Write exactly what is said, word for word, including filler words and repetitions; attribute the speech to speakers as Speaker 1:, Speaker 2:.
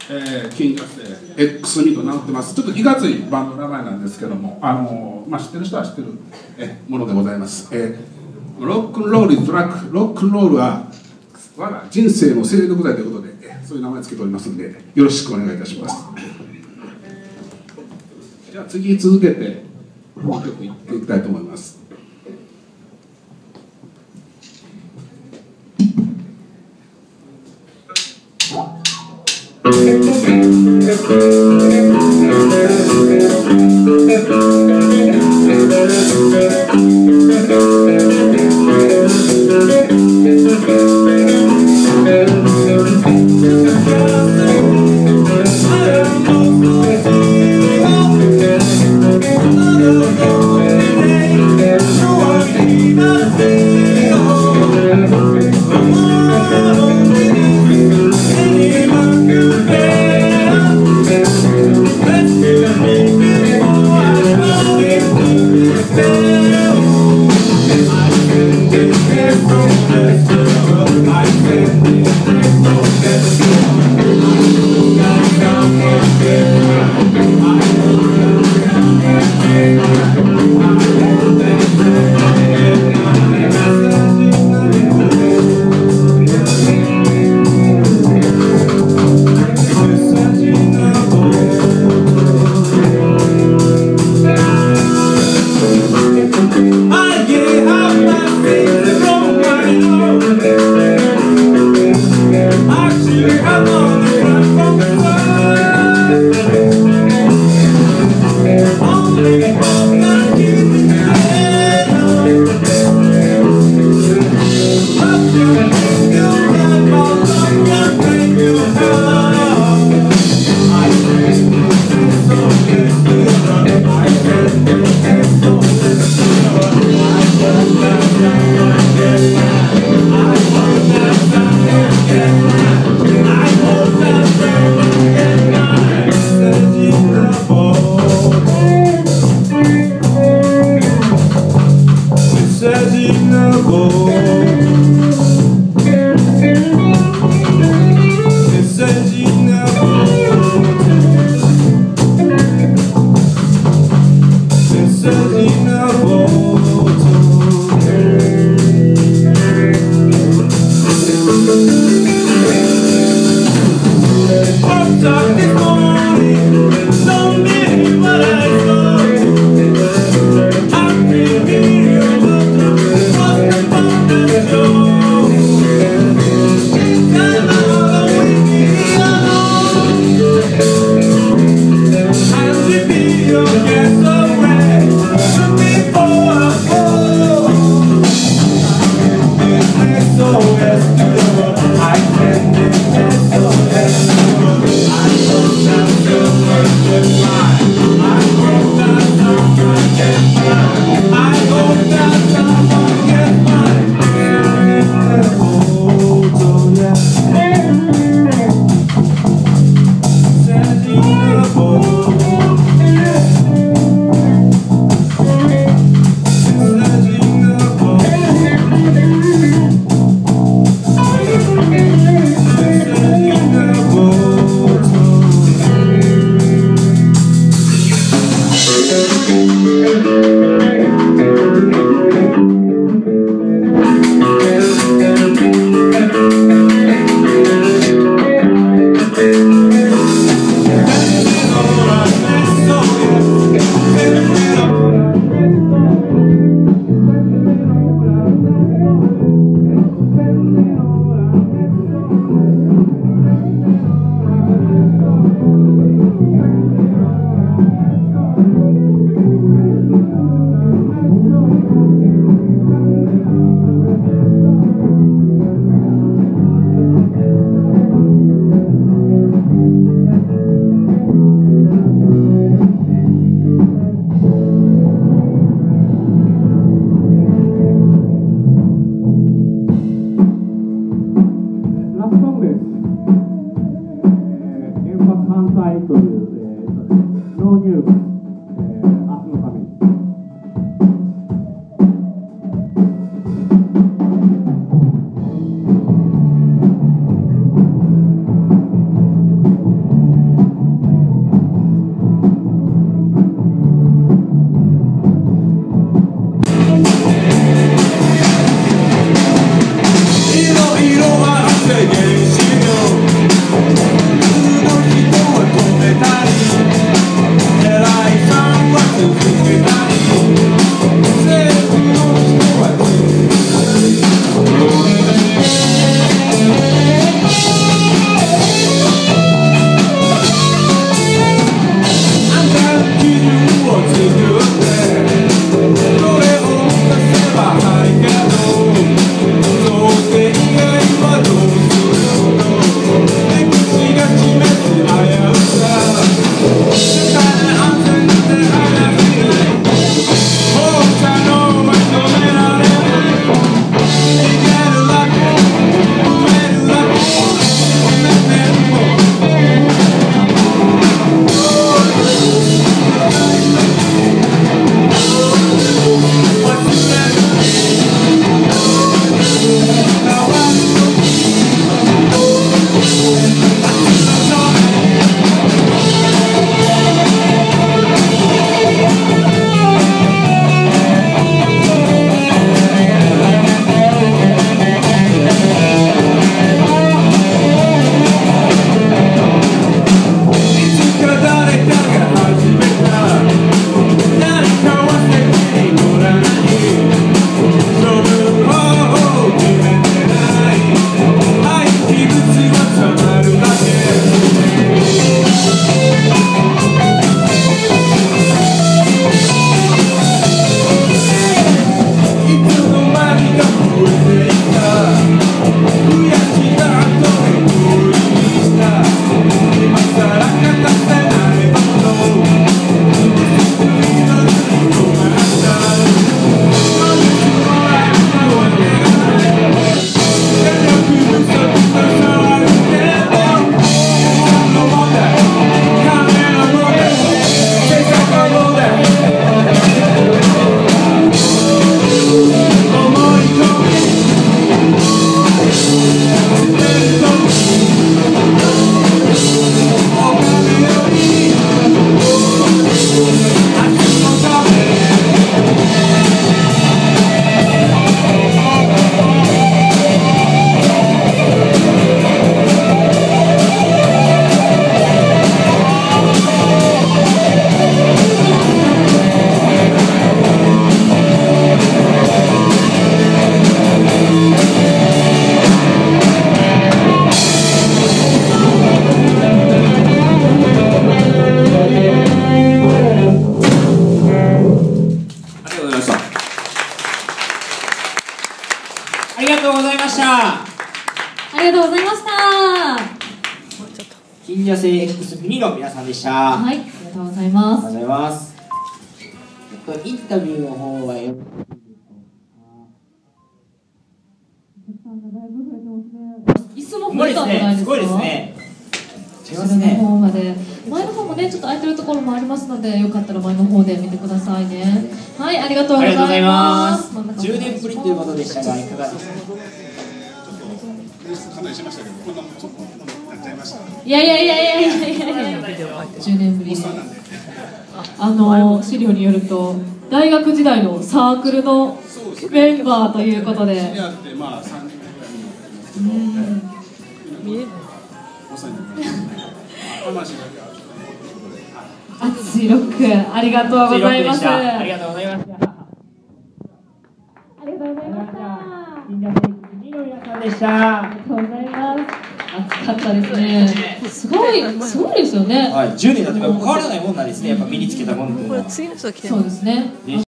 Speaker 1: えー、金魚星 エックスに と名乗ってます。ちょっといかついバンドの名前なんですけども、あのーまあ、知ってる人は知ってるえものでございます。えー、ロックンロールイズドラッグ、ロックンロールは我が人生の精力剤ということで、えそういう名前つけておりますので、よろしくお願いいたします。じゃあ次続けてもう一曲いっていきたいと思います。
Speaker 2: 「 とうございました。
Speaker 3: 金蛇星 エックスに の皆さんでした。
Speaker 2: はい、ありがとうございます。
Speaker 3: ありがとうございます。えっとインタビューの方はよ。
Speaker 2: 椅子も増えたんじゃないですか。
Speaker 3: すごいですね。違いま
Speaker 2: 後ろの
Speaker 3: すね。
Speaker 2: 方まで、前の方もねちょっと空いてるところもありますので、よかったら前の方で見てくださいね。はい、ありがとうございます。
Speaker 3: じゅうねんぶりということでしたがいかがですか。
Speaker 2: いやいやいやいやいやいやいや、じゅうねんぶり。あの資料によると大学時代のサークルのメンバーということで。熱いロックありがとうございます。
Speaker 3: ありがとうございました。
Speaker 2: ありがとうございました。
Speaker 3: 金蛇星 エックスに の皆さんでした。
Speaker 2: ありがとうございます。暑かったですね。すごい、すごいですよね。
Speaker 3: はい、じゅうねんだって変わらないもんなんですね。やっぱ身につけたものっていうのは。
Speaker 2: そうですね。